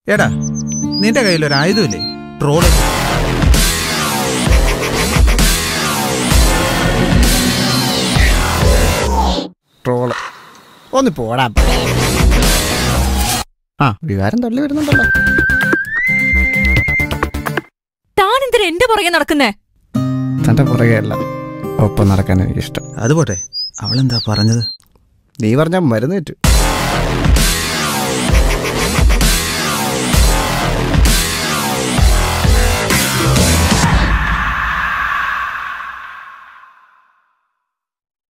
എടാ, നിന്റെ കയ്യിലൊരു ആയുധമില്ലേ? ട്രോള്. ട്രോള് ഒന്ന് പോടാ. ആ വികാരം തള്ളി വരുന്നുണ്ടല്ലോ. താനെന്തിനാ എന്റെ പുറകെ നടക്കുന്നേ? തന്റെ പുറകെ അല്ല, ഒപ്പം നടക്കാൻ എനിക്കിഷ്ടം. അതുപോട്ടെ, അവളെന്താ പറഞ്ഞത്? നീ പറഞ്ഞ മരുന്ന് തെറ്റു.